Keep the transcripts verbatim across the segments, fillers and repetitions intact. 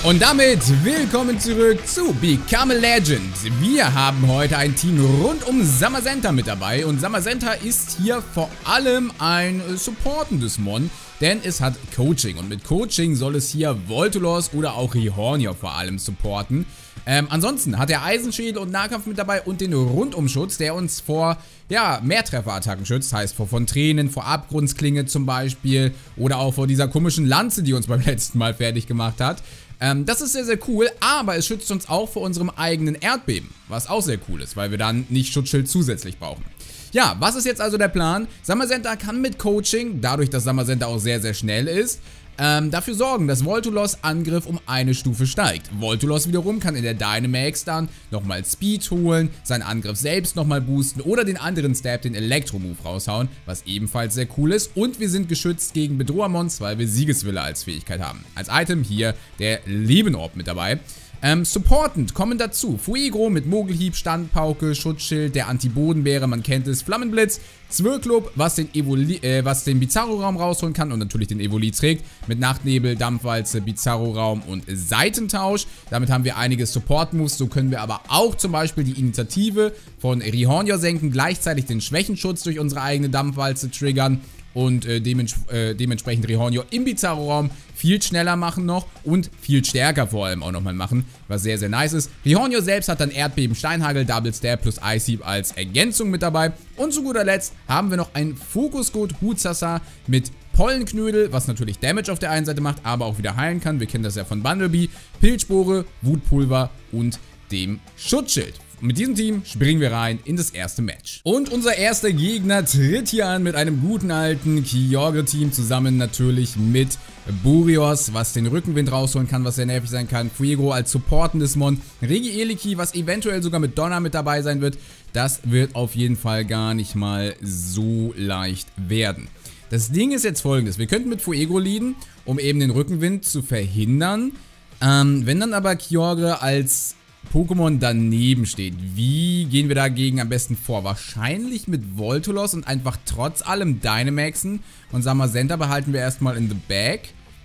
Und damit willkommen zurück zu Become a Legend. Wir haben heute ein Team rund um Zamazenta mit dabei und Zamazenta ist hier vor allem ein supportendes Mon, denn es hat Coaching und mit Coaching soll es hier Voltolos oder auch Rihornior vor allem supporten. Ähm, ansonsten hat er Eisenschädel und Nahkampf mit dabei und den Rundumschutz, der uns vor, ja, Mehrtrefferattacken schützt, heißt vor Fontänen, vor Abgrundsklinge zum Beispiel oder auch vor dieser komischen Lanze, die uns beim letzten Mal fertig gemacht hat. Ähm, das ist sehr, sehr cool, aber es schützt uns auch vor unserem eigenen Erdbeben, was auch sehr cool ist, weil wir dann nicht Schutzschild zusätzlich brauchen. Ja, was ist jetzt also der Plan? Zamazenta kann mit Coaching, dadurch, dass Zamazenta auch sehr, sehr schnell ist, ähm, dafür sorgen, dass Voltolos Angriff um eine Stufe steigt. Voltolos wiederum kann in der Dynamax dann nochmal Speed holen, seinen Angriff selbst nochmal boosten oder den anderen Stab, den Elektro-Move raushauen, was ebenfalls sehr cool ist. Und wir sind geschützt gegen Bedrohermons, weil wir Siegeswille als Fähigkeit haben. Als Item hier der Lebenorb mit dabei. Ähm, supportend kommen dazu Fuegro mit Mogelhieb, Standpauke, Schutzschild, der Anti-Bodenbeere, man kennt es, Flammenblitz, Zwirklub, was den, Evoli äh, was den Bizarro-Raum rausholen kann und natürlich den Evoli trägt, mit Nachtnebel, Dampfwalze, Bizarro-Raum und Seitentausch. Damit haben wir einige Support-Moves, so können wir aber auch zum Beispiel die Initiative von Rihornior senken, gleichzeitig den Schwächenschutz durch unsere eigene Dampfwalze triggern. Und äh, dements äh, dementsprechend Rihornior im Bizarro-Raum viel schneller machen noch und viel stärker vor allem auch nochmal machen, was sehr, sehr nice ist. Rihornior selbst hat dann Erdbeben, Steinhagel, Double Stab plus Ice-Heap als Ergänzung mit dabei. Und zu guter Letzt haben wir noch ein Fokuscode Hutsasa mit Pollenknödel, was natürlich Damage auf der einen Seite macht, aber auch wieder heilen kann. Wir kennen das ja von Bumblebee, Pilzspore, Wutpulver und dem Schutzschild. Mit diesem Team springen wir rein in das erste Match. Und unser erster Gegner tritt hier an mit einem guten alten Kyogre-Team zusammen natürlich mit Burios, was den Rückenwind rausholen kann, was sehr nervig sein kann. Fuego als supportendes Mon. Regieleki, was eventuell sogar mit Donner mit dabei sein wird. Das wird auf jeden Fall gar nicht mal so leicht werden. Das Ding ist jetzt folgendes. Wir könnten mit Fuego leaden, um eben den Rückenwind zu verhindern. Ähm, wenn dann aber Kyogre als Pokémon daneben steht, wie gehen wir dagegen am besten vor? Wahrscheinlich mit Voltolos und einfach trotz allem Dynamaxen und Zamazenta behalten wir erstmal in the bag.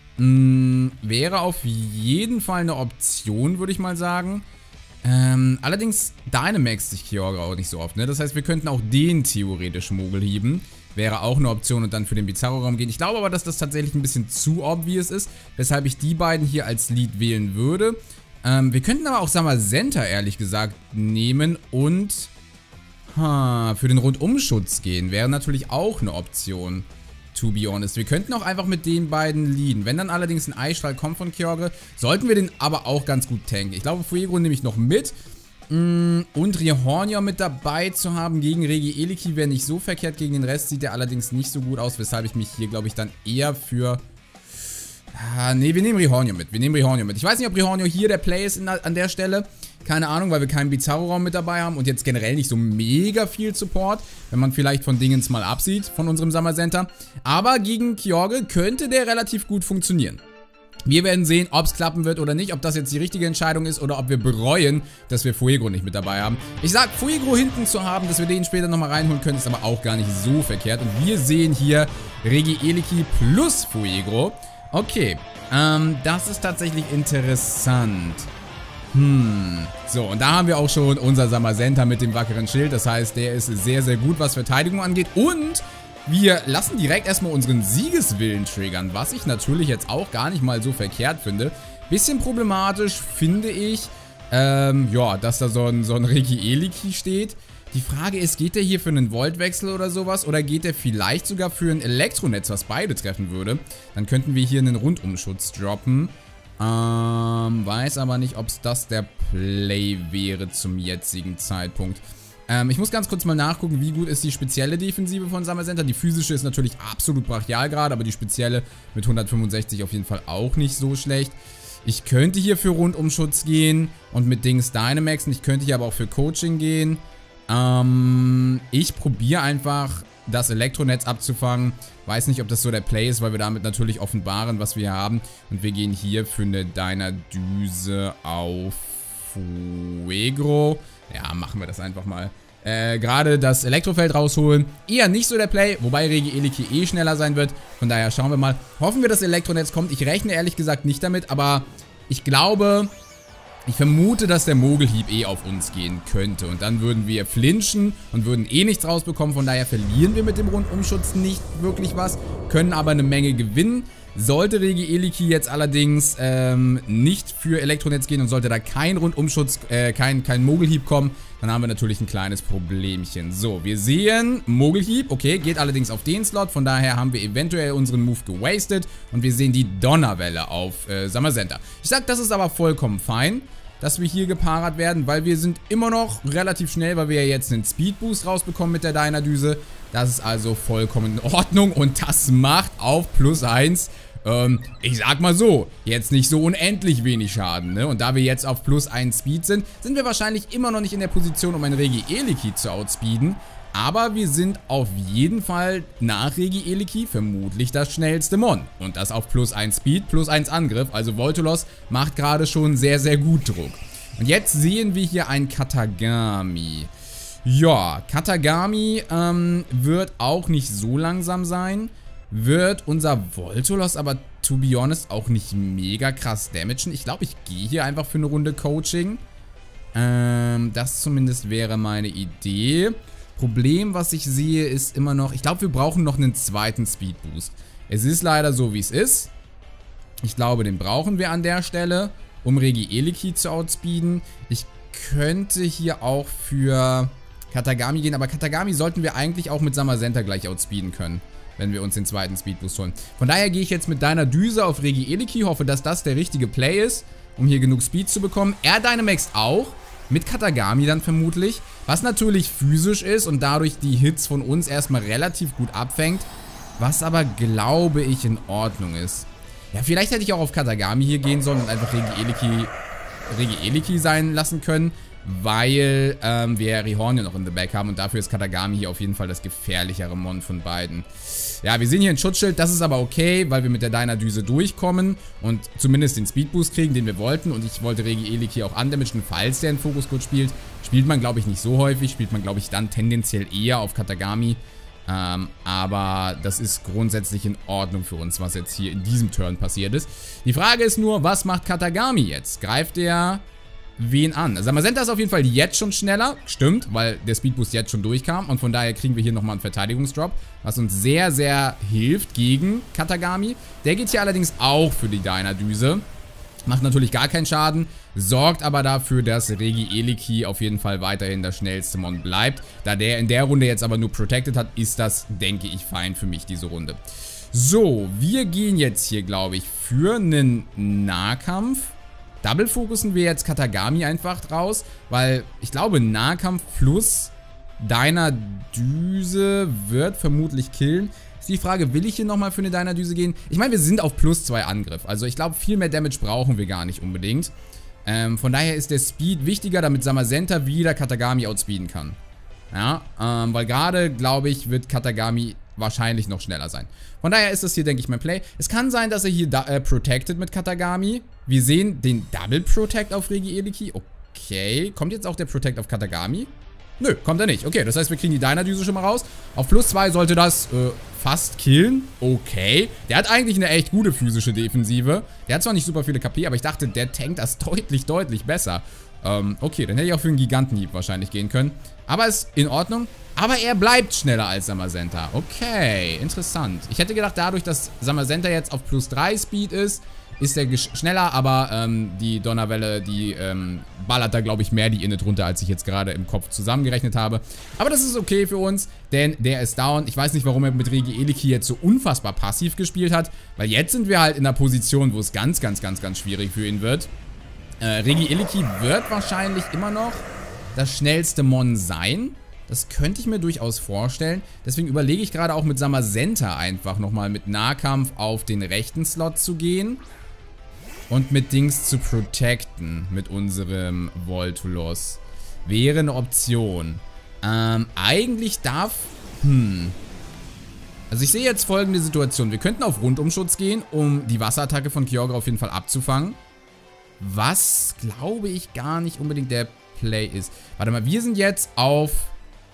Hm, wäre auf jeden Fall eine Option, würde ich mal sagen. Ähm, allerdings Dynamax sich Kyogre auch nicht so oft, ne? Das heißt, wir könnten auch den theoretisch Mogelhieben. Wäre auch eine Option und dann für den Bizarro-Raum gehen. Ich glaube aber, dass das tatsächlich ein bisschen zu obvious ist, weshalb ich die beiden hier als Lead wählen würde. Ähm, wir könnten aber auch Zamazenta ehrlich gesagt nehmen und ha, für den Rundumschutz gehen. Wäre natürlich auch eine Option, to be honest. Wir könnten auch einfach mit den beiden leaden. Wenn dann allerdings ein Eisstrahl kommt von Kyogre, sollten wir den aber auch ganz gut tanken. Ich glaube, Fuego nehme ich noch mit. Und Rihornior mit dabei zu haben gegen Regieleki wäre nicht so verkehrt. Gegen den Rest sieht er allerdings nicht so gut aus, weshalb ich mich hier, glaube ich, dann eher für... Ah, nee, wir nehmen Rihornior mit. Wir nehmen Rihornior mit. Ich weiß nicht, ob Rihornior hier der Play ist in, an der Stelle. Keine Ahnung, weil wir keinen Bizarro-Raum mit dabei haben und jetzt generell nicht so mega viel Support, wenn man vielleicht von Dingens mal absieht, von unserem Zamazenta. Aber gegen Kyogre könnte der relativ gut funktionieren. Wir werden sehen, ob es klappen wird oder nicht, ob das jetzt die richtige Entscheidung ist oder ob wir bereuen, dass wir Fuego nicht mit dabei haben. Ich sag, Fuego hinten zu haben, dass wir den später nochmal reinholen können, ist aber auch gar nicht so verkehrt. Und wir sehen hier Regieleki plus Fuego. Okay, ähm, das ist tatsächlich interessant. Hm, so, und da haben wir auch schon unser Zamazenta mit dem wackeren Schild. Das heißt, der ist sehr, sehr gut, was Verteidigung angeht. Und wir lassen direkt erstmal unseren Siegeswillen triggern, was ich natürlich jetzt auch gar nicht mal so verkehrt finde. Bisschen problematisch finde ich, ähm, ja, dass da so ein, so ein Regieleki steht. Die Frage ist, geht der hier für einen Voltwechsel oder sowas oder geht der vielleicht sogar für ein Elektronetz, was beide treffen würde? Dann könnten wir hier einen Rundumschutz droppen. Ähm, weiß aber nicht, ob es das der Play wäre zum jetzigen Zeitpunkt. Ähm, ich muss ganz kurz mal nachgucken, wie gut ist die spezielle Defensive von Zamazenta. Die physische ist natürlich absolut brachial gerade, aber die spezielle mit hundertfünfundsechzig auf jeden Fall auch nicht so schlecht. Ich könnte hier für Rundumschutz gehen und mit Dings Dynamaxen. Ich könnte hier aber auch für Coaching gehen. Ähm, ich probiere einfach, das Elektronetz abzufangen. Weiß nicht, ob das so der Play ist, weil wir damit natürlich offenbaren, was wir haben. Und wir gehen hier für eine Dynadüse auf Fuego. Ja, machen wir das einfach mal. Äh, gerade das Elektrofeld rausholen. Eher nicht so der Play, wobei Regieleki eh schneller sein wird. Von daher schauen wir mal. Hoffen wir, dass Elektronetz kommt. Ich rechne ehrlich gesagt nicht damit, aber Ich glaube, ich vermute, dass der Mogelhieb eh auf uns gehen könnte. Und dann würden wir flinchen und würden eh nichts rausbekommen. Von daher verlieren wir mit dem Rundumschutz nicht wirklich was, können aber eine Menge gewinnen. Sollte Regieleki jetzt allerdings ähm, nicht für Elektronetz gehen und sollte da kein Rundumschutz, äh, kein, kein Mogelhieb kommen, dann haben wir natürlich ein kleines Problemchen. So, wir sehen Mogelhieb, okay, geht allerdings auf den Slot, von daher haben wir eventuell unseren Move gewastet und wir sehen die Donnerwelle auf äh, Zamazenta. Ich sag, das ist aber vollkommen fein, dass wir hier gepaart werden, weil wir sind immer noch relativ schnell, weil wir ja jetzt einen Speedboost rausbekommen mit der Dynadüse. Das ist also vollkommen in Ordnung und das macht auf plus eins, ähm, ich sag mal so, jetzt nicht so unendlich wenig Schaden, ne? Und da wir jetzt auf plus eins Speed sind, sind wir wahrscheinlich immer noch nicht in der Position, um einen Regieleki zu outspeeden. Aber wir sind auf jeden Fall nach Regieleki vermutlich das schnellste Mon. Und das auf plus eins Speed, plus eins Angriff. Also Voltolos macht gerade schon sehr, sehr gut Druck. Und jetzt sehen wir hier ein Katagami. Ja, Katagami ähm, wird auch nicht so langsam sein. Wird unser Voltolos aber, to be honest, auch nicht mega krass damagen. Ich glaube, ich gehe hier einfach für eine Runde Coaching. Ähm, das zumindest wäre meine Idee. Problem, was ich sehe, ist immer noch, ich glaube, wir brauchen noch einen zweiten Speed Boost. Es ist leider so, wie es ist. Ich glaube, den brauchen wir an der Stelle, um Regieleki zu outspeeden. Ich könnte hier auch für Katagami gehen, aber Katagami sollten wir eigentlich auch mit Zamazenta gleich outspeeden können, wenn wir uns den zweiten Speed Boost holen. Von daher gehe ich jetzt mit deiner Düse auf Regieleki, hoffe, dass das der richtige Play ist, um hier genug Speed zu bekommen. Er Dynamaxt auch. Mit Katagami dann vermutlich, was natürlich physisch ist und dadurch die Hits von uns erstmal relativ gut abfängt, was aber, glaube ich, in Ordnung ist. Ja, vielleicht hätte ich auch auf Katagami hier gehen sollen und einfach Regieleki, Regieleki sein lassen können, weil ähm, wir Rihorn noch in the back haben und dafür ist Katagami hier auf jeden Fall das gefährlichere Mon von beiden. Ja, wir sehen hier ein Schutzschild, das ist aber okay, weil wir mit der Dynadüse durchkommen und zumindest den Speedboost kriegen, den wir wollten. Und ich wollte Regieleki auch undamagen, falls der einen Fokuscode spielt. Spielt man, glaube ich, nicht so häufig, spielt man, glaube ich, dann tendenziell eher auf Katagami. Ähm, aber das ist grundsätzlich in Ordnung für uns, was jetzt hier in diesem Turn passiert ist. Die Frage ist nur, was macht Katagami jetzt? Greift er wen an? Zamazenta ist auf jeden Fall jetzt schon schneller, stimmt, weil der Speedboost jetzt schon durchkam und von daher kriegen wir hier nochmal einen Verteidigungsdrop, was uns sehr, sehr hilft gegen Katagami. Der geht hier allerdings auch für die Dynadüse, macht natürlich gar keinen Schaden, sorgt aber dafür, dass Regieleki auf jeden Fall weiterhin das schnellste Mon bleibt. Da der in der Runde jetzt aber nur Protected hat, ist das, denke ich, fein für mich, diese Runde. So, wir gehen jetzt hier, glaube ich, für einen Nahkampf. Double fokussen wir jetzt Katagami einfach draus, weil ich glaube, Nahkampf plus Dynadüse wird vermutlich killen. Ist die Frage, will ich hier nochmal für eine Dynadüse gehen? Ich meine, wir sind auf plus zwei Angriff, also ich glaube, viel mehr Damage brauchen wir gar nicht unbedingt. Ähm, von daher ist der Speed wichtiger, damit Zamazenta wieder Katagami outspeeden kann. Ja, ähm, weil gerade, glaube ich, wird Katagami wahrscheinlich noch schneller sein. Von daher ist das hier, denke ich, mein Play. Es kann sein, dass er hier äh, protected mit Katagami. Wir sehen den Double Protect auf Regieleki. Okay. Kommt jetzt auch der Protect auf Katagami? Nö, kommt er nicht. Okay, das heißt, wir kriegen die Dynadüse schon mal raus. Auf plus zwei sollte das äh, fast killen. Okay. Der hat eigentlich eine echt gute physische Defensive. Der hat zwar nicht super viele K P, aber ich dachte, der tankt das deutlich, deutlich besser. Ähm, okay, dann hätte ich auch für einen Gigantenhieb wahrscheinlich gehen können. Aber ist in Ordnung. Aber er bleibt schneller als Zamazenta. Okay, interessant. Ich hätte gedacht, dadurch, dass Zamazenta jetzt auf plus drei Speed ist, ist er schneller, aber ähm, die Donnerwelle, die ähm, ballert da, glaube ich, mehr die Init runter, als ich jetzt gerade im Kopf zusammengerechnet habe. Aber das ist okay für uns, denn der ist down. Ich weiß nicht, warum er mit Regieleki jetzt so unfassbar passiv gespielt hat, weil jetzt sind wir halt in einer Position, wo es ganz, ganz, ganz, ganz schwierig für ihn wird. Äh, Regieleki wird wahrscheinlich immer noch das schnellste Mon sein. Das könnte ich mir durchaus vorstellen. Deswegen überlege ich gerade auch mit Zamazenta einfach nochmal mit Nahkampf auf den rechten Slot zu gehen. Und mit Dings zu protecten mit unserem Voltolos. Wäre eine Option. Ähm, eigentlich darf... Hm... Also ich sehe jetzt folgende Situation. Wir könnten auf Rundumschutz gehen, um die Wasserattacke von Kyogre auf jeden Fall abzufangen. Was, glaube ich, gar nicht unbedingt der Play ist. Warte mal, wir sind jetzt auf...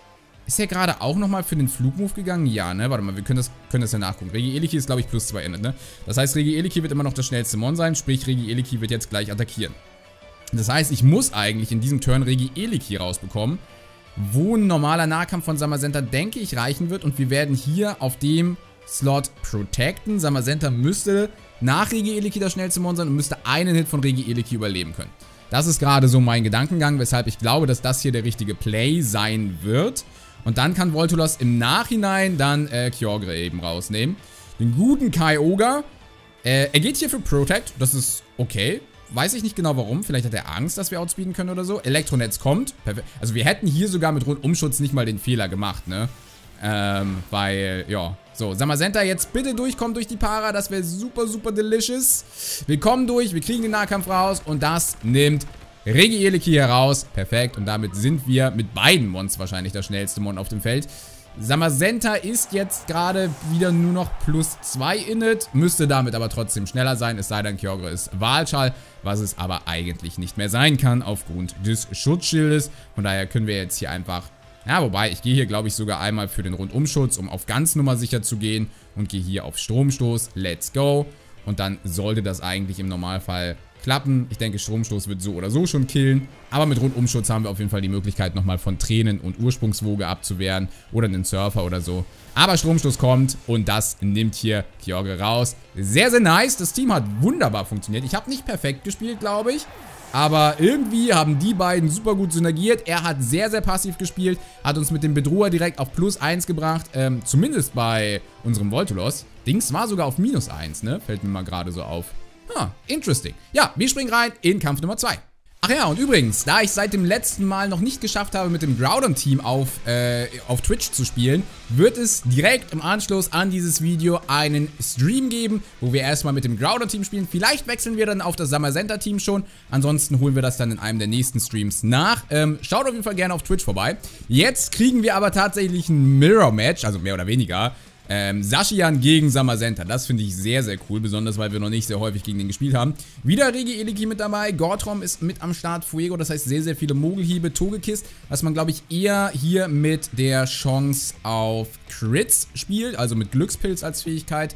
Ist er gerade auch nochmal für den Flugmove gegangen? Ja, ne? Warte mal, wir können das, können das ja nachgucken. Regieleki ist, glaube ich, plus zwei endet, ne? Das heißt, Regieleki wird immer noch das schnellste Mon sein, sprich, Regieleki wird jetzt gleich attackieren. Das heißt, ich muss eigentlich in diesem Turn Regieleki rausbekommen, wo ein normaler Nahkampf von Zamazenta, denke ich, reichen wird. Und wir werden hier auf dem Slot protecten. Zamazenta müsste nach Regieleki das schnellste Mon sein und müsste einen Hit von Regieleki überleben können. Das ist gerade so mein Gedankengang, weshalb ich glaube, dass das hier der richtige Play sein wird. Und dann kann Voltolos im Nachhinein dann äh, Kyogre eben rausnehmen. Den guten Kyogre. Äh, er geht hier für Protect. Das ist okay. Weiß ich nicht genau warum. Vielleicht hat er Angst, dass wir outspeeden können oder so. Elektronetz kommt. Perfekt. Also wir hätten hier sogar mit Rundumschutz nicht mal den Fehler gemacht, ne? Ähm, weil, ja. So, Zamazenta jetzt bitte durchkommen durch die Para. Das wäre super, super delicious. Wir kommen durch. Wir kriegen den Nahkampf raus. Und das nimmt Regieleki heraus. Perfekt. Und damit sind wir mit beiden Mons wahrscheinlich das schnellste Mon auf dem Feld. Zamazenta ist jetzt gerade wieder nur noch plus zwei init. Müsste damit aber trotzdem schneller sein. Es sei denn, Kyogre ist Wahlschall. Was es aber eigentlich nicht mehr sein kann aufgrund des Schutzschildes. Von daher können wir jetzt hier einfach... Ja, wobei, ich gehe hier, glaube ich, sogar einmal für den Rundumschutz, um auf ganz Nummer sicher zu gehen. Und gehe hier auf Stromstoß. Let's go. Und dann sollte das eigentlich im Normalfall klappen. Ich denke, Stromstoß wird so oder so schon killen. Aber mit Rundumschutz haben wir auf jeden Fall die Möglichkeit, nochmal von Tränen und Ursprungswoge abzuwehren. Oder einen Surfer oder so. Aber Stromstoß kommt und das nimmt hier Kyogre raus. Sehr, sehr nice. Das Team hat wunderbar funktioniert. Ich habe nicht perfekt gespielt, glaube ich. Aber irgendwie haben die beiden super gut synergiert. Er hat sehr, sehr passiv gespielt. Hat uns mit dem Bedroher direkt auf plus eins gebracht. Ähm, zumindest bei unserem Voltolos. Dings war sogar auf minus eins, ne? Fällt mir mal gerade so auf. Ah, interesting. Ja, wir springen rein in Kampf Nummer zwei. Ach ja, und übrigens, da ich seit dem letzten Mal noch nicht geschafft habe, mit dem Groudon-Team auf, äh, auf Twitch zu spielen, wird es direkt im Anschluss an dieses Video einen Stream geben, wo wir erstmal mit dem Groudon-Team spielen. Vielleicht wechseln wir dann auf das Zamazenta-Team schon. Ansonsten holen wir das dann in einem der nächsten Streams nach. Ähm, schaut auf jeden Fall gerne auf Twitch vorbei. Jetzt kriegen wir aber tatsächlich ein Mirror-Match, also mehr oder weniger. Ähm, Zacian gegen Zamazenta. Das finde ich sehr, sehr cool. Besonders, weil wir noch nicht sehr häufig gegen den gespielt haben. Wieder Regieleki mit dabei. Gortrom ist mit am Start. Fuego, das heißt sehr, sehr viele Mogelhiebe. Togekiss, was man, glaube ich, eher hier mit der Chance auf Crits spielt. Also mit Glückspilz als Fähigkeit.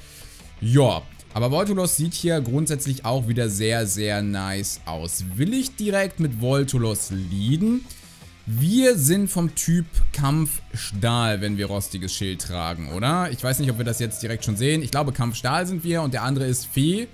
Ja, aber Voltolos sieht hier grundsätzlich auch wieder sehr, sehr nice aus. Will ich direkt mit Voltolos leaden? Wir sind vom Typ Kampfstahl, wenn wir rostiges Schild tragen, oder? Ich weiß nicht, ob wir das jetzt direkt schon sehen. Ich glaube, Kampfstahl sind wir und der andere ist Fee.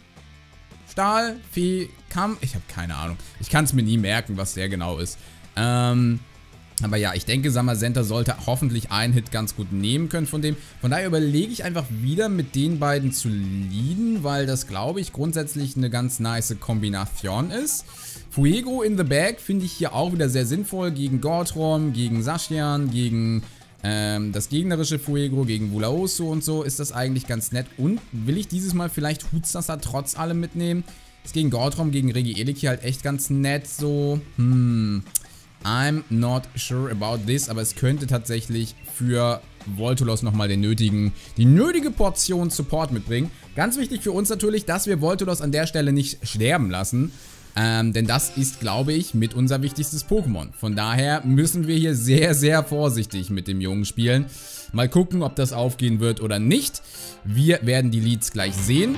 Stahl, Fee, Kampf. Ich habe keine Ahnung. Ich kann es mir nie merken, was der genau ist. Ähm, aber ja, ich denke, Zamazenta sollte hoffentlich einen Hit ganz gut nehmen können von dem. Von daher überlege ich einfach wieder mit den beiden zu leaden, weil das, glaube ich, grundsätzlich eine ganz nice Kombination ist. Fuego in the Bag finde ich hier auch wieder sehr sinnvoll gegen Gortrom, gegen Zacian, gegen ähm, das gegnerische Fuego, gegen Vulaoso und so ist das eigentlich ganz nett. Und will ich dieses Mal vielleicht Hutstassa trotz allem mitnehmen? Ist gegen Gortrom, gegen Regieleki halt echt ganz nett so. Hm, I'm not sure about this, aber es könnte tatsächlich für Voltolos nochmal den nötigen, die nötige Portion Support mitbringen. Ganz wichtig für uns natürlich, dass wir Voltolos an der Stelle nicht sterben lassen. Ähm, denn das ist, glaube ich, mit unser wichtigstes Pokémon. Von daher müssen wir hier sehr, sehr vorsichtig mit dem Jungen spielen. Mal gucken, ob das aufgehen wird oder nicht. Wir werden die Leads gleich sehen.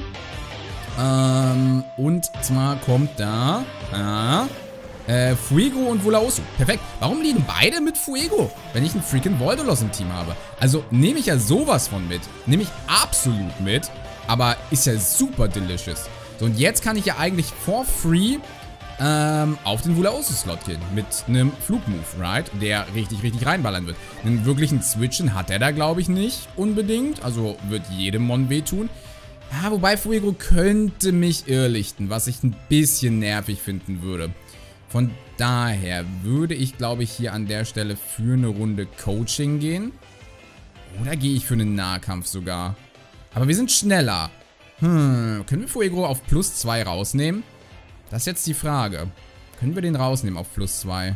Ähm, und zwar kommt da äh, äh, Fuego und Vulaoso. Perfekt. Warum liegen beide mit Fuego, wenn ich einen freaking Voltolos im Team habe? Also nehme ich ja sowas von mit. Nehme ich absolut mit. Aber ist ja super delicious. So, und jetzt kann ich ja eigentlich for free ähm, auf den Vulaoso-Slot gehen. Mit einem Flugmove, right? Der richtig, richtig reinballern wird. Einen wirklichen Switchen hat er da, glaube ich, nicht unbedingt. Also wird jedem Mon wehtun. Ja, wobei Fuego könnte mich irrlichten, was ich ein bisschen nervig finden würde. Von daher würde ich, glaube ich, hier an der Stelle für eine Runde Coaching gehen. Oder gehe ich für einen Nahkampf sogar? Aber wir sind schneller. Hm, können wir Fuego auf plus zwei rausnehmen? Das ist jetzt die Frage. Können wir den rausnehmen auf plus zwei?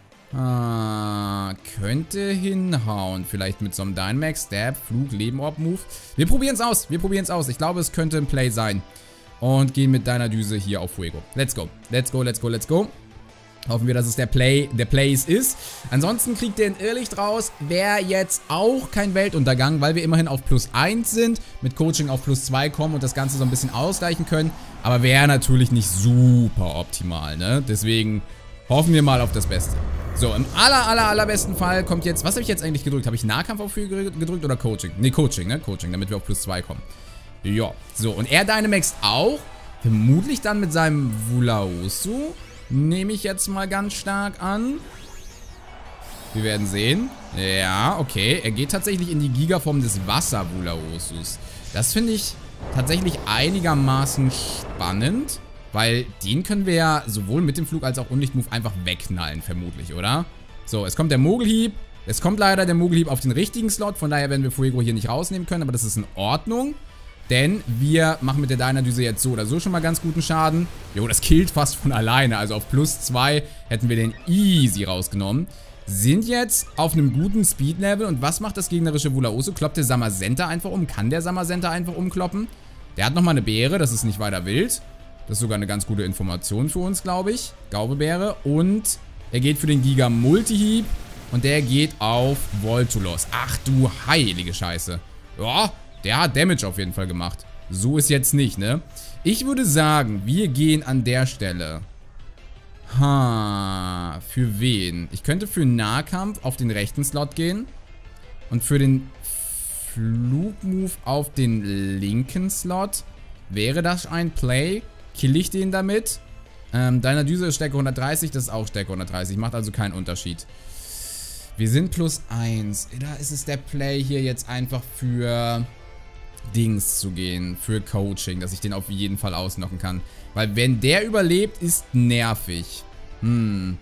Ah, könnte hinhauen. Vielleicht mit so einem Dynamax, Stab, Flug, Leben, Orb, Move. Wir probieren es aus. Wir probieren es aus. Ich glaube, es könnte ein Play sein. Und gehen mit deiner Düse hier auf Fuego. Let's go. Let's go, let's go, let's go. Hoffen wir, dass es der Play, der Place ist. Ansonsten kriegt ihr ein Irrlicht raus. Wäre jetzt auch kein Weltuntergang, weil wir immerhin auf plus eins sind. Mit Coaching auf plus zwei kommen und das Ganze so ein bisschen ausgleichen können. Aber wäre natürlich nicht super optimal, ne? Deswegen hoffen wir mal auf das Beste. So, im aller, aller, allerbesten Fall kommt jetzt... Was habe ich jetzt eigentlich gedrückt? Habe ich Nahkampf auf gedrückt oder Coaching? Ne, Coaching, ne? Coaching, damit wir auf plus zwei kommen. Ja, so. Und er Dynamax auch. Vermutlich dann mit seinem Wulaosu. Nehme ich jetzt mal ganz stark an. Wir werden sehen. Ja, okay. Er geht tatsächlich in die Gigaform des Wasser-Wulaosus. Das finde ich tatsächlich einigermaßen spannend. Weil den können wir ja sowohl mit dem Flug als auch Unlichtmove einfach wegknallen, vermutlich, oder? So, es kommt der Mogelhieb. Es kommt leider der Mogelhieb auf den richtigen Slot. Von daher werden wir Fuego hier nicht rausnehmen können. Aber das ist in Ordnung. Denn wir machen mit der Dynadüse jetzt so oder so schon mal ganz guten Schaden. Jo, das killt fast von alleine. Also auf plus zwei hätten wir den easy rausgenommen. Sind jetzt auf einem guten Speed-Level. Und was macht das gegnerische Wulaosu? Kloppt der Samazenta einfach um? Kann der Samazenta einfach umkloppen? Der hat nochmal eine Beere. Das ist nicht weiter wild. Das ist sogar eine ganz gute Information für uns, glaube ich. Gaubebeere. Und er geht für den Giga-Multihieb. Und der geht auf Voltulos. Ach du heilige Scheiße. Ja, der hat Damage auf jeden Fall gemacht. So ist jetzt nicht, ne? Ich würde sagen, wir gehen an der Stelle. Ha, für wen? Ich könnte für Nahkampf auf den rechten Slot gehen. Und für den Flugmove auf den linken Slot. Wäre das ein Play? Kill ich den damit? Ähm, Dynadüse ist Stärke hundertdreißig, das ist auch Stärke hundertdreißig. Macht also keinen Unterschied. Wir sind plus eins. Da ist es der Play hier jetzt einfach für Dings zu gehen. Für Coaching, dass ich den auf jeden Fall ausnocken kann. Weil wenn der überlebt, ist nervig. Hm.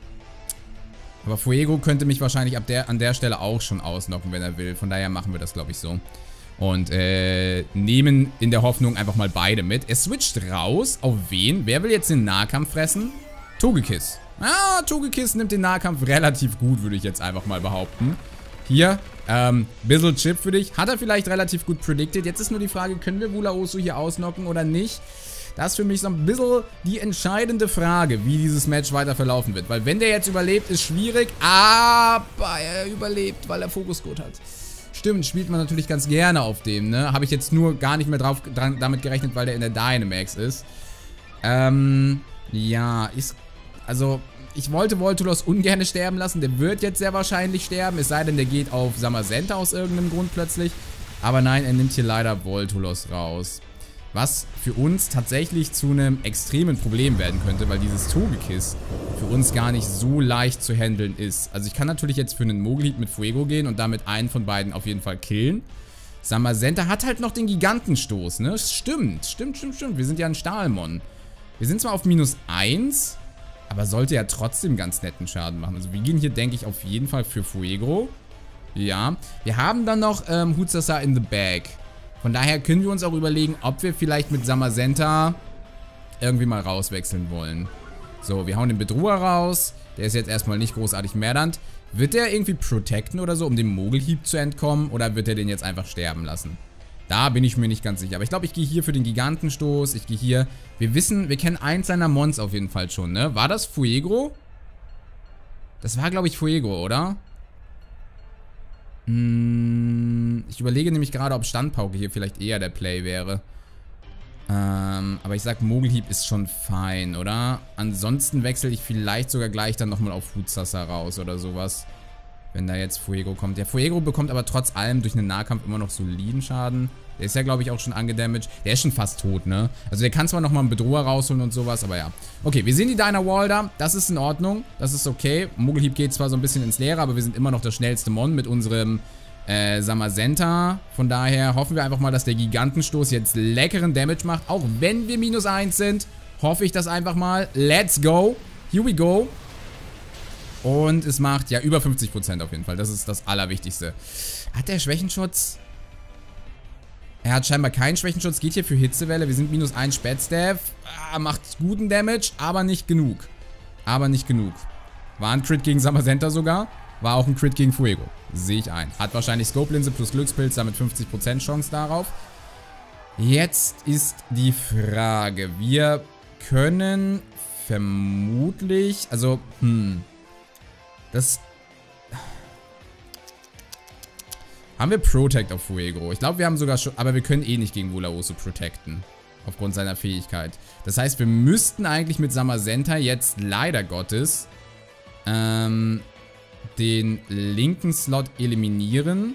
Aber Fuego könnte mich wahrscheinlich ab der, an der Stelle auch schon ausnocken, wenn er will. Von daher machen wir das, glaube ich, so. Und äh, nehmen in der Hoffnung einfach mal beide mit. Er switcht raus. Auf wen? Wer will jetzt den Nahkampf fressen? Togekiss. Ah, Togekiss nimmt den Nahkampf relativ gut, würde ich jetzt einfach mal behaupten. Hier, ähm, bisschen Chip für dich. Hat er vielleicht relativ gut predicted. Jetzt ist nur die Frage, können wir Wulaosu hier ausnocken oder nicht? Das ist für mich so ein bisschen die entscheidende Frage, wie dieses Match weiter verlaufen wird. Weil wenn der jetzt überlebt, ist schwierig. Aber er überlebt, weil er Fokuscode hat. Stimmt, spielt man natürlich ganz gerne auf dem, ne? Habe ich jetzt nur gar nicht mehr drauf, dran, damit gerechnet, weil der in der Dynamax ist. Ähm, ja, ist, also, ich wollte Voltulos ungern sterben lassen. Der wird jetzt sehr wahrscheinlich sterben, es sei denn, der geht auf Samazenta aus irgendeinem Grund plötzlich. Aber nein, er nimmt hier leider Voltulos raus. Was für uns tatsächlich zu einem extremen Problem werden könnte, weil dieses Togekiss für uns gar nicht so leicht zu handeln ist. Also ich kann natürlich jetzt für einen Mogelhieb mit Fuego gehen und damit einen von beiden auf jeden Fall killen. Samazenta hat halt noch den Gigantenstoß, ne? Stimmt, stimmt, stimmt, stimmt. Wir sind ja ein Stahlmon. Wir sind zwar auf minus eins, aber sollte ja trotzdem ganz netten Schaden machen. Also wir gehen hier, denke ich, auf jeden Fall für Fuego. Ja. Wir haben dann noch ähm, Hutsasa in the bag. Von daher können wir uns auch überlegen, ob wir vielleicht mit Samazenta irgendwie mal rauswechseln wollen. So, wir hauen den Bedroher raus. Der ist jetzt erstmal nicht großartig mördernd. Wird der irgendwie protecten oder so, um dem Mogelhieb zu entkommen? Oder wird er den jetzt einfach sterben lassen? Da bin ich mir nicht ganz sicher. Aber ich glaube, ich gehe hier für den Gigantenstoß. Ich gehe hier... Wir wissen, wir kennen eins seiner Mons auf jeden Fall schon, ne? War das Fuego? Das war, glaube ich, Fuego, oder? Ich überlege nämlich gerade, ob Standpauke hier vielleicht eher der Play wäre. Ähm, aber ich sag, Mogelhieb ist schon fein, oder? Ansonsten wechsle ich vielleicht sogar gleich dann nochmal auf Hutsasa raus oder sowas. Wenn da jetzt Fuego kommt. Der Fuego bekommt aber trotz allem durch einen Nahkampf immer noch soliden Schaden. Der ist ja, glaube ich, auch schon angedamaged. Der ist schon fast tot, ne? Also der kann zwar nochmal einen Bedroher rausholen und sowas, aber ja. Okay, wir sehen die Dyna Wall da. Das ist in Ordnung. Das ist okay. Mogelhieb geht zwar so ein bisschen ins Leere, aber wir sind immer noch das schnellste Mon mit unserem äh, Samazenta. Von daher hoffen wir einfach mal, dass der Gigantenstoß jetzt leckeren Damage macht. Auch wenn wir minus eins sind, hoffe ich das einfach mal. Let's go. Here we go. Und es macht ja über fünfzig Prozent auf jeden Fall. Das ist das Allerwichtigste. Hat der Schwächenschutz? Er hat scheinbar keinen Schwächenschutz. Geht hier für Hitzewelle. Wir sind minus eins Spätstaff. Ah, macht guten Damage, aber nicht genug. Aber nicht genug. War ein Crit gegen Samazenta sogar. War auch ein Crit gegen Fuego. Sehe ich ein. Hat wahrscheinlich Scope-Linse plus Glückspilz, damit fünfzig Prozent Chance darauf. Jetzt ist die Frage. Wir können vermutlich, also, hm, das... Haben wir Protect auf Fuegro? Ich glaube, wir haben sogar schon, aber wir können eh nicht gegen Wulaoso protecten. Aufgrund seiner Fähigkeit. Das heißt, wir müssten eigentlich mit Zamazenta jetzt leider Gottes ähm, den linken Slot eliminieren.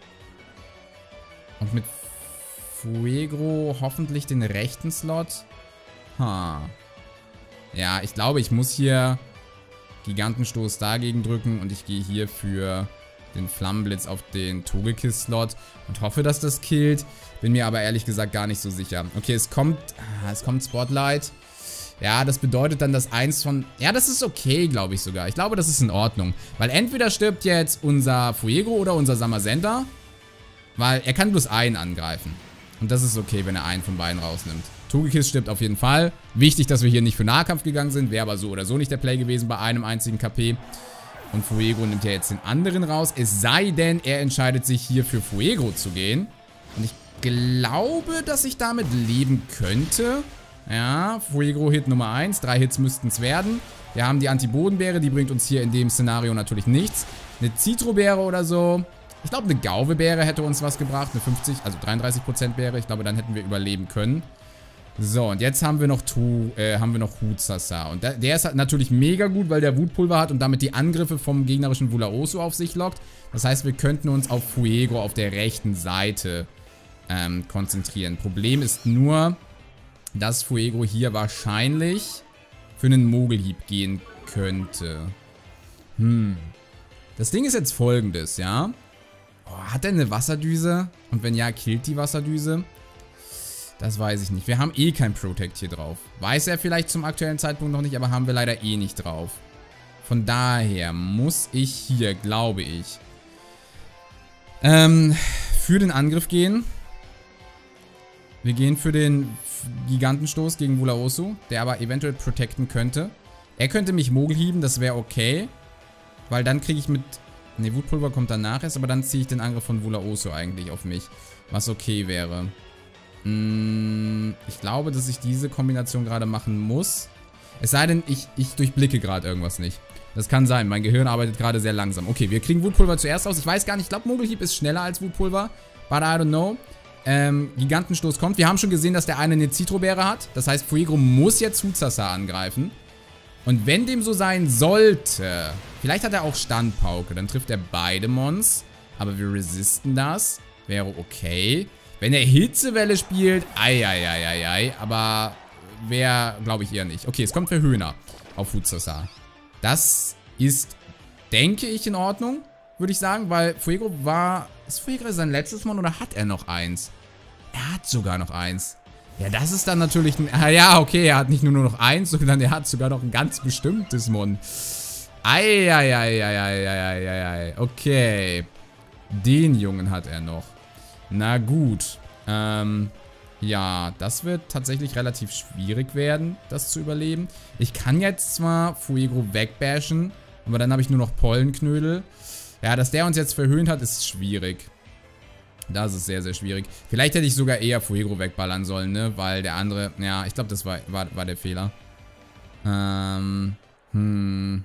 Und mit Fuegro hoffentlich den rechten Slot. Ha. Ja, ich glaube, ich muss hier Gigantenstoß dagegen drücken und ich gehe hier für den Flammenblitz auf den Togekiss-Slot und hoffe, dass das killt. Bin mir aber ehrlich gesagt gar nicht so sicher. Okay, es kommt, ah, es kommt Spotlight. Ja, das bedeutet dann, dass eins von... Ja, das ist okay, glaube ich sogar. Ich glaube, das ist in Ordnung. Weil entweder stirbt jetzt unser Fuegro oder unser Zamazenta. Weil er kann bloß einen angreifen. Und das ist okay, wenn er einen von beiden rausnimmt. Togekiss stirbt auf jeden Fall. Wichtig, dass wir hier nicht für Nahkampf gegangen sind. Wäre aber so oder so nicht der Play gewesen bei einem einzigen K P. Und Fuegro nimmt ja jetzt den anderen raus. Es sei denn, er entscheidet sich hier für Fuegro zu gehen. Und ich glaube, dass ich damit leben könnte. Ja, Fuegro-Hit Nummer eins. Drei Hits müssten es werden. Wir haben die Antibodenbeere. Die bringt uns hier in dem Szenario natürlich nichts. Eine Zitrobeere oder so. Ich glaube, eine Gauvebeere hätte uns was gebracht. Eine fünfzig, also dreiunddreißig Prozent Beere. Ich glaube, dann hätten wir überleben können. So, und jetzt haben wir noch, tu, äh, haben wir noch Hutsasa. Und der, der ist halt natürlich mega gut, weil der Wutpulver hat und damit die Angriffe vom gegnerischen Wulaoso auf sich lockt. Das heißt, wir könnten uns auf Fuegro auf der rechten Seite ähm, konzentrieren. Problem ist nur, dass Fuegro hier wahrscheinlich für einen Mogelhieb gehen könnte. Hm. Das Ding ist jetzt folgendes, ja. Oh, hat er eine Wasserdüse? Und wenn ja, killt die Wasserdüse? Das weiß ich nicht. Wir haben eh kein Protect hier drauf. Weiß er vielleicht zum aktuellen Zeitpunkt noch nicht, aber haben wir leider eh nicht drauf. Von daher muss ich hier, glaube ich, ähm, für den Angriff gehen. Wir gehen für den Gigantenstoß gegen Wulaoso, der aber eventuell protecten könnte. Er könnte mich mogelhieben, das wäre okay. Weil dann kriege ich mit... Ne, Wutpulver kommt danach erst, aber dann ziehe ich den Angriff von Wulaoso eigentlich auf mich. Was okay wäre. Ich glaube, dass ich diese Kombination gerade machen muss. Es sei denn, ich, ich durchblicke gerade irgendwas nicht. Das kann sein. Mein Gehirn arbeitet gerade sehr langsam. Okay, wir kriegen Wutpulver zuerst raus. Ich weiß gar nicht. Ich glaube, Mogelhieb ist schneller als Wutpulver. But I don't know. Ähm, Gigantenstoß kommt. Wir haben schon gesehen, dass der eine eine Zitrobeere hat. Das heißt, Fuegro muss jetzt Hutsasa angreifen. Und wenn dem so sein sollte, vielleicht hat er auch Standpauke. Dann trifft er beide Mons. Aber wir resisten das. Wäre okay. Wenn er Hitzewelle spielt, ei, ei, ei, ei, ei, aber wäre, glaube ich, eher nicht. Okay, es kommt für Höhner auf Hutsasa. Das ist, denke ich, in Ordnung, würde ich sagen, weil Fuegro war, ist Fuegro sein letztes Mon oder hat er noch eins? Er hat sogar noch eins. Ja, das ist dann natürlich, ein, ah, ja, okay, er hat nicht nur noch eins, sondern er hat sogar noch ein ganz bestimmtes Mon. Ei, ei, ei, ei, ei, ei, ei, ei, okay. Den Jungen hat er noch. Na gut, ähm, ja, das wird tatsächlich relativ schwierig werden, das zu überleben. Ich kann jetzt zwar Fuegro wegbashen, aber dann habe ich nur noch Pollenknödel. Ja, dass der uns jetzt verhöhnt hat, ist schwierig. Das ist sehr, sehr schwierig. Vielleicht hätte ich sogar eher Fuegro wegballern sollen, ne, weil der andere, ja, ich glaube, das war, war, war der Fehler. Ähm, hm,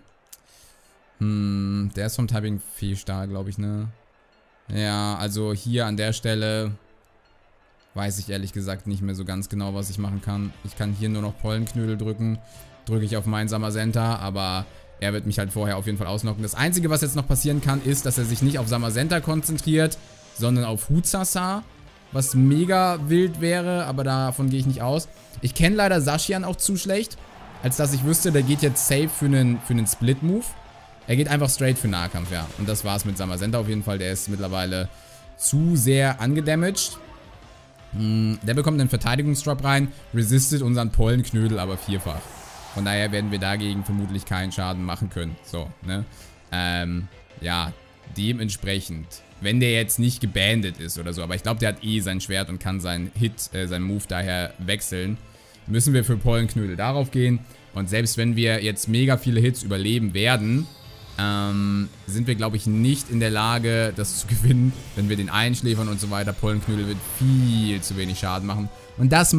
hm, der ist vom Typing Fehlstar, glaube ich, ne. Ja, also hier an der Stelle weiß ich ehrlich gesagt nicht mehr so ganz genau, was ich machen kann. Ich kann hier nur noch Pollenknödel drücken. Drücke ich auf meinen Zamazenta, aber er wird mich halt vorher auf jeden Fall ausnocken. Das Einzige, was jetzt noch passieren kann, ist, dass er sich nicht auf Zamazenta konzentriert, sondern auf Hutsasa, was mega wild wäre, aber davon gehe ich nicht aus. Ich kenne leider Zacian auch zu schlecht, als dass ich wüsste, der geht jetzt safe für einen, für einen Split-Move. Er geht einfach straight für Nahkampf, ja. Und das war's mit Zamazenta auf jeden Fall. Der ist mittlerweile zu sehr angedamaged. Hm, der bekommt einen Verteidigungsdrop rein, resistet unseren Pollenknödel aber vierfach. Von daher werden wir dagegen vermutlich keinen Schaden machen können. So, ne? Ähm, ja, dementsprechend, wenn der jetzt nicht gebandet ist oder so, aber ich glaube, der hat eh sein Schwert und kann seinen Hit, äh, seinen Move daher wechseln, müssen wir für Pollenknödel darauf gehen. Und selbst wenn wir jetzt mega viele Hits überleben werden, Ähm, sind wir, glaube ich, nicht in der Lage, das zu gewinnen, wenn wir den einschläfern und so weiter. Pollenknödel wird viel zu wenig Schaden machen. Und das macht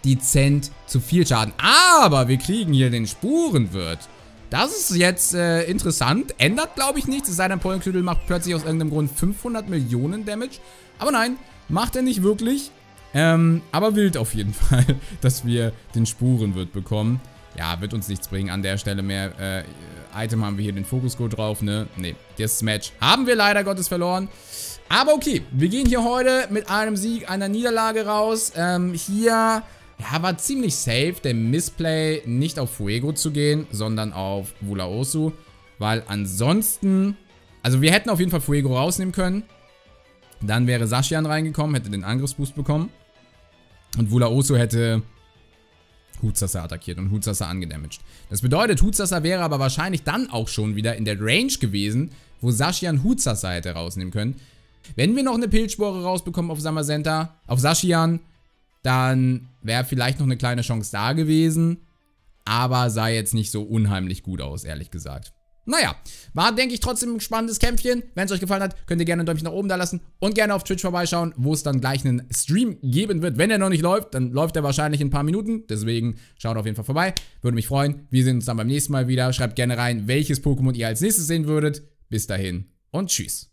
dezent zu viel Schaden. Aber wir kriegen hier den Spurenwirt. Das ist jetzt äh, interessant. Ändert, glaube ich, nichts. Es sei denn, Pollenknödel macht plötzlich aus irgendeinem Grund fünfhundert Millionen Damage. Aber nein, macht er nicht wirklich. Ähm, aber wild auf jeden Fall, dass wir den Spurenwirt bekommen. Ja, wird uns nichts bringen an der Stelle mehr. Äh, Item haben wir hier den Fokuscode drauf, ne? Ne, das Match haben wir leider Gottes verloren. Aber okay, wir gehen hier heute mit einem Sieg, einer Niederlage raus. Ähm, hier, ja, war ziemlich safe, der Missplay nicht auf Fuego zu gehen, sondern auf Wulaosu. Weil ansonsten, also wir hätten auf jeden Fall Fuego rausnehmen können. Dann wäre Zacian reingekommen, hätte den Angriffsboost bekommen. Und Wulaosu hätte Huzasa attackiert und Huzasa angedamaged. Das bedeutet, Huzasa wäre aber wahrscheinlich dann auch schon wieder in der Range gewesen, wo Zacian Huzasa hätte rausnehmen können. Wenn wir noch eine Pilzspore rausbekommen auf Zamazenta, auf Zacian, dann wäre vielleicht noch eine kleine Chance da gewesen. Aber sah jetzt nicht so unheimlich gut aus, ehrlich gesagt. Naja, war, denke ich, trotzdem ein spannendes Kämpfchen. Wenn es euch gefallen hat, könnt ihr gerne ein Däumchen nach oben da lassen und gerne auf Twitch vorbeischauen, wo es dann gleich einen Stream geben wird. Wenn er noch nicht läuft, dann läuft er wahrscheinlich in ein paar Minuten. Deswegen schaut auf jeden Fall vorbei. Würde mich freuen. Wir sehen uns dann beim nächsten Mal wieder. Schreibt gerne rein, welches Pokémon ihr als nächstes sehen würdet. Bis dahin und tschüss.